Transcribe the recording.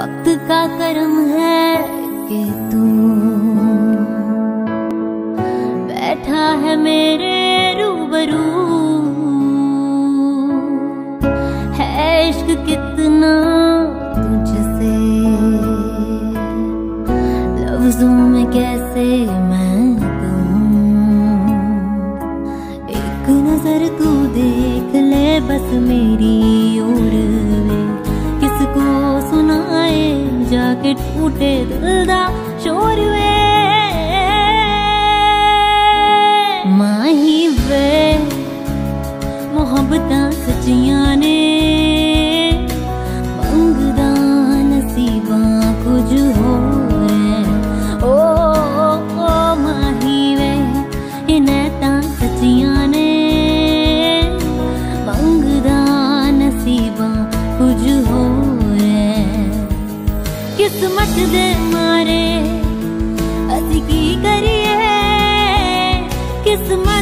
वक्त का करम है कि तू बैठा है मेरे रूबरू। है इश्क कितना तुझसे, लफ्जों में कैसे मैं कहूँ। एक नजर तू देख ले बस मेरी ओर, किसको सुनाए जाके टूटे दिल दा शोर वे। माही वे मोहब्बतां सच्चियां ने, मंगदा नसीबां कुछ होर है। ओ माही वे इन्हां सच्चियां ने, मंगदा नसीबां कुछ होर है। किस्मत दे मारे असी की करिए, किस्मत